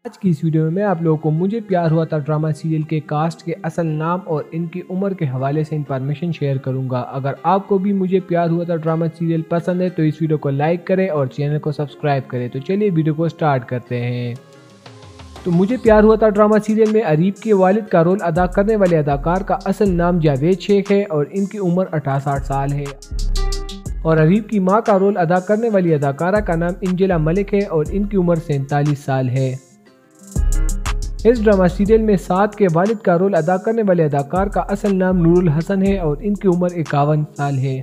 आज की इस वीडियो में मैं आप लोगों को मुझे प्यार हुआ था ड्रामा सीरियल के कास्ट के असल नाम और इनकी उम्र के हवाले से इंफॉर्मेशन शेयर करूंगा। अगर आपको भी मुझे प्यार हुआ था ड्रामा सीरियल पसंद है तो इस वीडियो को लाइक करें और चैनल को सब्सक्राइब करें। तो चलिए वीडियो को स्टार्ट करते हैं। तो मुझे प्यार हुआ था ड्रामा सीरियल में अरीब के वालिद का रोल अदा करने वाले अदाकार का असल नाम जावेद शेख है और इनकी उम्र 68 साल है। और अरीब की मां का रोल अदा करने वाली अदाकारा का नाम इंजेला मलिक है और इनकी उम्र 47 साल है। इस ड्रामा सीरियल में साद के वालिद का रोल अदा करने वाले अदाकार का असल नाम नूरुल हसन है और इनकी उम्र 51 साल है।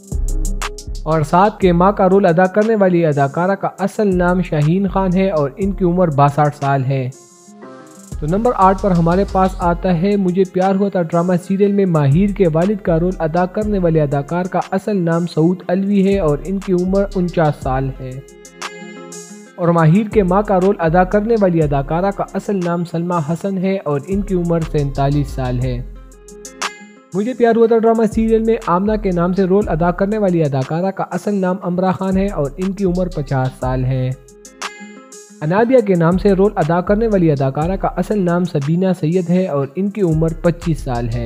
और साद के मां का रोल अदा करने वाली अदाकारा का असल नाम शाहीन खान है और इनकी उम्र 62 साल है। तो नंबर 8 पर हमारे पास आता है मुझे प्यार हुआ था ड्रामा सीरियल में माहिर के वालिद का रोल अदा करने वाले अदाकार का असल नाम सऊद अलवी है और इनकी उम्र 49 साल है। और माहिर के मां का रोल अदा करने वाली अदाकारा का असल नाम सलमा हसन है और इनकी उम्र 47 साल है। मुझे प्यार हुआ था ड्रामा सीरियल में आमना के नाम से रोल अदा करने वाली अदाकारा का असल नाम अमरा खान है और इनकी उम्र 50 साल है। अनाबिया के नाम से रोल अदा करने वाली अदाकारा का असल नाम सबीना सैयद है और इनकी उम्र 25 साल है।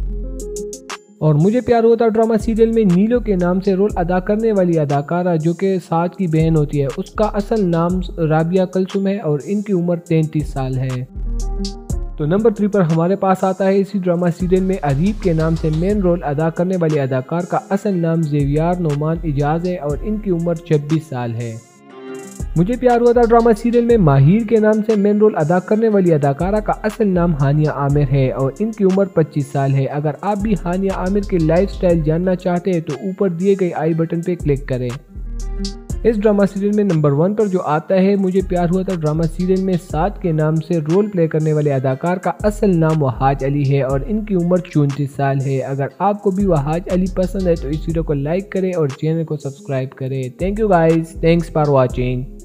और मुझे प्यार हुआ था ड्रामा सीरियल में नीलो के नाम से रोल अदा करने वाली अदाकारा जो कि साद की बहन होती है उसका असल नाम राबिया कलसुम है और इनकी उम्र 33 साल है। तो नंबर 3 पर हमारे पास आता है इसी ड्रामा सीरियल में अरीब के नाम से मेन रोल अदा करने वाले अदाकार का असल नाम जेवियार नोमान इजाज है और इनकी उम्र 26 साल है। मुझे प्यार हुआ था ड्रामा सीरियल में माहिर के नाम से मेन रोल अदा करने वाली अदाकारा का असल नाम हानिया आमिर है और इनकी उम्र 25 साल है। अगर आप भी हानिया आमिर के लाइफस्टाइल जानना चाहते हैं तो ऊपर दिए गए आई बटन पे क्लिक करें। इस ड्रामा सीरियल में नंबर 1 पर जो आता है मुझे प्यार हुआ था ड्रामा सीरियल में साद के नाम से रोल प्ले करने वाले अदाकार का असल नाम वहाज अली है और इनकी उम्र 34 साल है। अगर आपको भी वहाज अली पसंद है तो इस वीडियो को लाइक करें और चैनल को सब्सक्राइब करें। Thank you guys, thanks for watching.